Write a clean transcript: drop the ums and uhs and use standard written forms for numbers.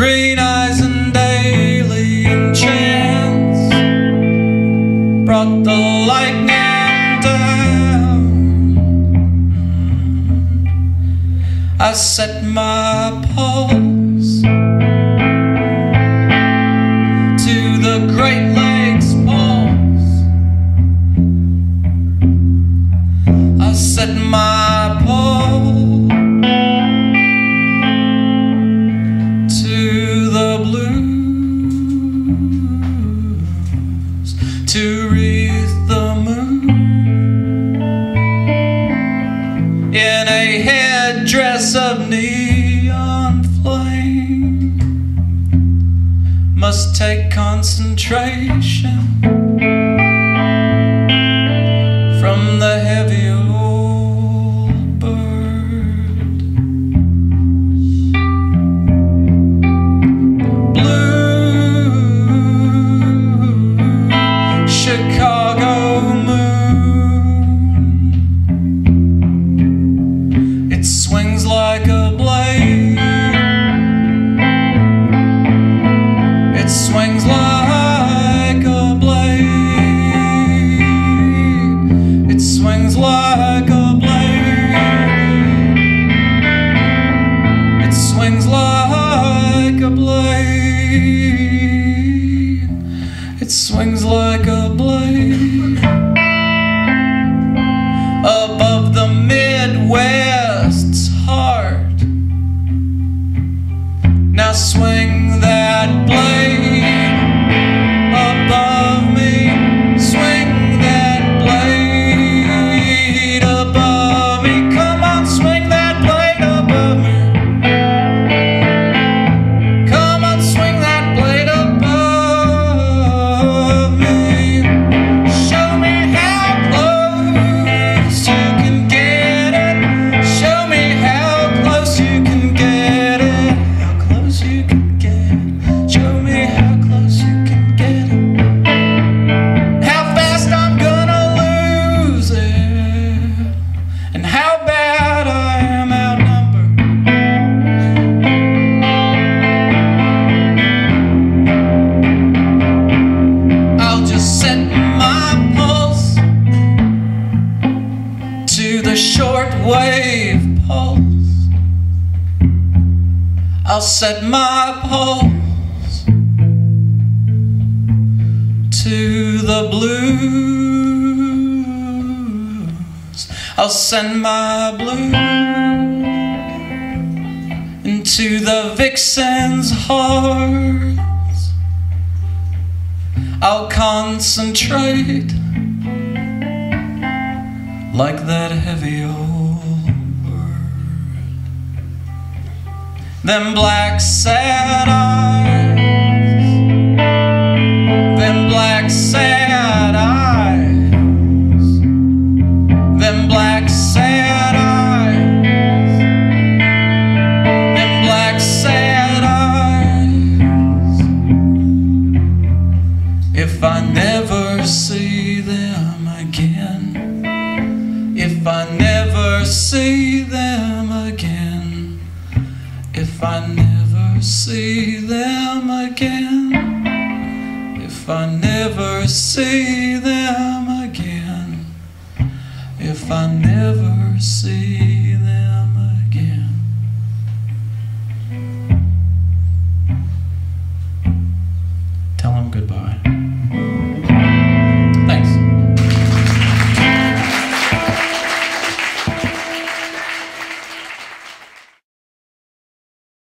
green eyes and daily enchants brought the lightning down. I set my paws to the Great Lakes falls. I set my paws to wreath the moon in a headdress of neon flame. Must take concentration from the heavy old bird. Chicago moon, it swings like a blade. It swings like a blade. It swings like a blade. It swings like a blade. It swings like a blade above the Midwest's heart. Now swing that blade above me. Swing that blade above me. Come on, swing that blade above me. Come on, swing that blade above me. Shortwave pulse. I'll set my pulse to the blues. I'll send my blues into the vixen's hearts. I'll concentrate like that heavy old bird. Them black sad eyes, them black sad eyes, them black sad eyes, them black sad eyes. If I never see them again, if I never see them again, if I never see them again, if I never see them